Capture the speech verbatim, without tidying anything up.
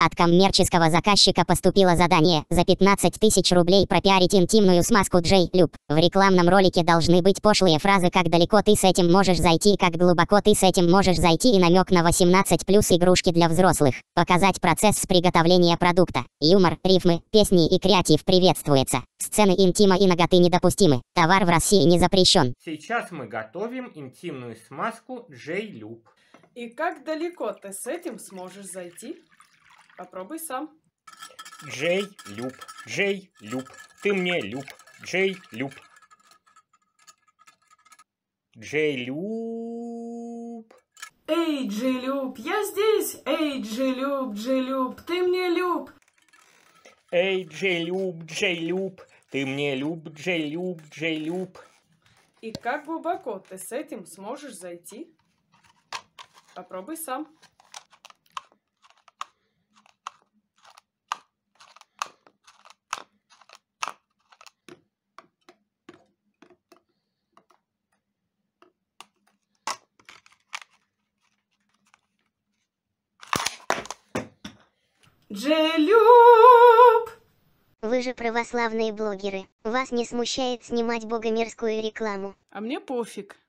От коммерческого заказчика поступило задание за пятнадцать тысяч рублей пропиарить интимную смазку Джей Люб. В рекламном ролике должны быть пошлые фразы, как далеко ты с этим можешь зайти, как глубоко ты с этим можешь зайти, и намек на восемнадцать плюс игрушки для взрослых. Показать процесс приготовления продукта. Юмор, рифмы, песни и креатив приветствуется. Сцены интима и наготы недопустимы. Товар в России не запрещен. Сейчас мы готовим интимную смазку Джей Люб. И как далеко ты с этим сможешь зайти? Попробуй сам. Джей Люб, Джей Люб, ты мне люб, Джей Люб. Джей Люб. Эй, Джей Люб, я здесь! Эй, Джей Люб, Джей Люб, ты мне люб! Эй, Джей Люб, Джей Люб, ты мне люб, Джей Люб, Джей Люб. И как глубоко ты с этим сможешь зайти? Попробуй сам. Джей Люб! Вы же православные блогеры. Вас не смущает снимать богомерзкую рекламу? А мне пофиг.